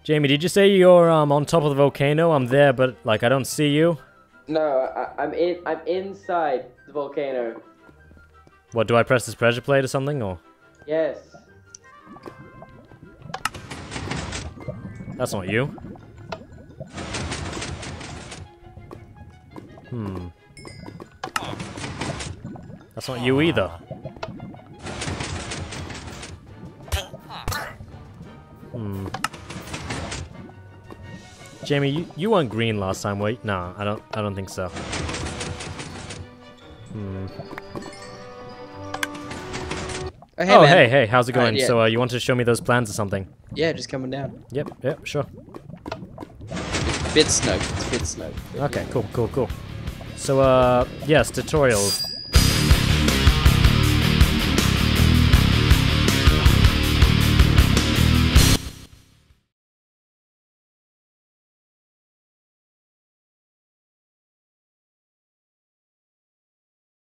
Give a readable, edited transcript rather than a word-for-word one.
Jamie, did you say you're on top of the volcano? I'm there, but like I don't see you. No, I'm inside the volcano. What, do I press this pressure plate or something, or? Yes. That's not you. That's not you either. Jamie, you weren't green last time, wait? No, I don't think so. Oh, hey, man. Hey, how's it going? Yeah. So, you want to show me those plans or something? Yeah, just coming down. Yep, sure. Bit snug. It's a bit snug. Okay, cool. So, yes, tutorials.